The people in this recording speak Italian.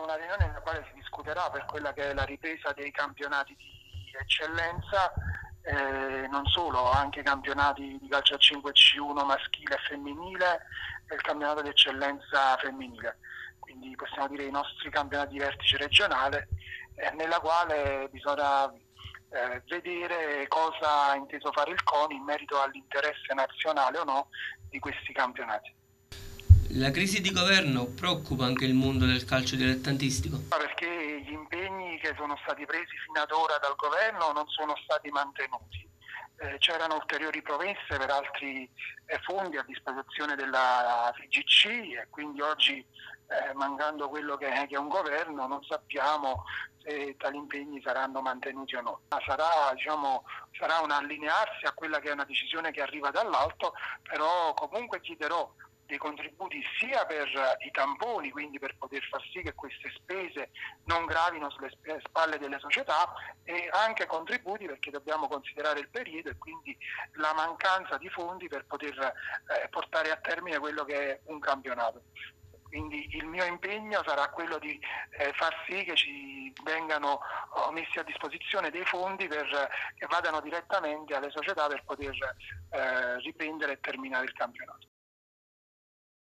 una riunione nella quale si discuterà per quella che è la ripresa dei campionati di eccellenza, non solo, anche campionati di calcio a 5 C1 maschile e femminile e il campionato di eccellenza femminile. Quindi possiamo dire i nostri campionati di vertice regionale, nella quale bisogna vedere cosa ha inteso fare il CONI in merito all'interesse nazionale o no di questi campionati. La crisi di governo preoccupa anche il mondo del calcio dilettantistico? Perché gli impegni che sono stati presi fino ad ora dal governo non sono stati mantenuti. C'erano ulteriori promesse per altri fondi a disposizione della FIGC e quindi oggi, mancando quello che è un governo, non sappiamo se tali impegni saranno mantenuti o no. Sarà un allinearsi a quella che è una decisione che arriva dall'alto, però comunque chiederò dei contributi sia per i tamponi, quindi per poter far sì che queste spese non gravino sulle spalle delle società, e anche contributi perché dobbiamo considerare il periodo e quindi la mancanza di fondi per poter portare a termine quello che è un campionato. Quindi il mio impegno sarà quello di far sì che ci vengano messi a disposizione dei fondi che vadano direttamente alle società per poter riprendere e terminare il campionato.